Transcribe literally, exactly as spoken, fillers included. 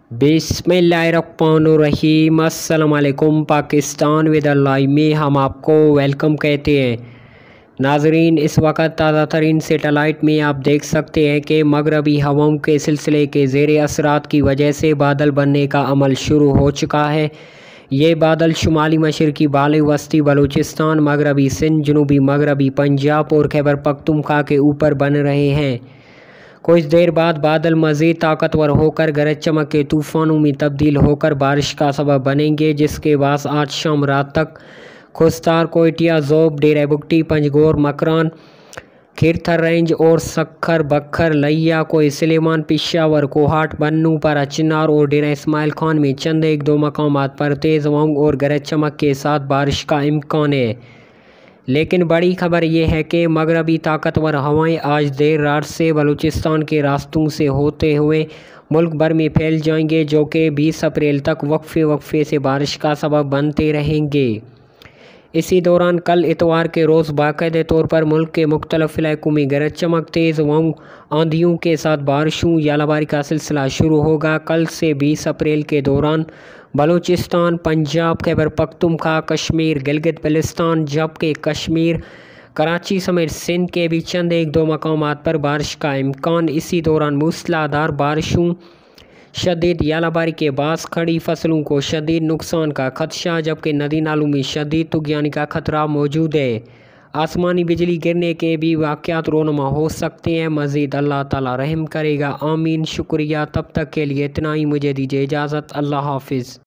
बिस्मिल्लाहिर्रहमानिर्रहीम। अस्सलाम वालेकुम। पाकिस्तान विद लाइव में हम आपको वेलकम कहते हैं। नाजरीन, इस वक्त ताज़ा तरीन सेटेलाइट में आप देख सकते हैं कि मगरबी हवाओं के सिलसिले के ज़ेर असरात की वजह से बादल बनने का अमल शुरू हो चुका है। ये बादल शुमाली मशरकी बाले वस्ती बलूचिस्तान, मगरबी सिंध, जनूबी मगरबी पंजाब और खैबर पख्तूनख्वा के ऊपर बन रहे हैं। कुछ देर बाद बादल मज़ीद ताकतवर होकर गरज चमक के तूफ़ानों में तब्दील होकर बारिश का सबब बनेंगे, जिसके बाद आज शाम रात तक खुस्तार, कोयटिया, ज़ोब, डेरा बुगटी, पंजगोर, मकरान, खिरथर रेंज और सक्खर, बखर, लिया, कोई सलेमान, पिशावर, कोहाट, बन्नू, पारा, चिनार और डेरा इस्माइल खान में चंद एक दो मकामात पर तेज़ हवाओं और गरज चमक के साथ बारिश का इम्कान है। लेकिन बड़ी खबर यह है कि मगरबी ताकतवर हवाएं आज देर रात से बलूचिस्तान के रास्तों से होते हुए मुल्क भर में फैल जाएंगे, जो कि बीस अप्रैल तक वक्फे वक्फे से बारिश का सबब बनते रहेंगे। इसी दौरान कल इतवार के रोज़ बाकायदे तौर पर मुल्क के मुख्तलिफ इलाकों में गरज चमक, तेज़ हवाओं, आंधियों के साथ बारिशों यालाबारी का सिलसिला शुरू होगा। कल से बीस अप्रैल के दौरान बलूचिस्तान, पंजाब, खैबर पख्तूनख्वा, कश्मीर, गिलगित बल्तिस्तान, जबकि कश्मीर, कराची समेत सिंध के भी चंद एक दो मकामात पर बारिश का इम्कान। इसी दौरान मूसलाधार बारिशों, शदीद यालाबारी के बास खड़ी फसलों को शदीद नुकसान का खदशा, जबकि नदी नालों में शदीद तुगयानी का खतरा मौजूद है। आसमानी बिजली गिरने के भी वाक़यात रोनुमा हो सकते हैं। मज़ीद अल्लाह ताला रहम करेगा, आमीन। शुक्रिया। तब तक के लिए इतना ही, मुझे दीजिए इजाज़त। अल्लाह हाफिज़।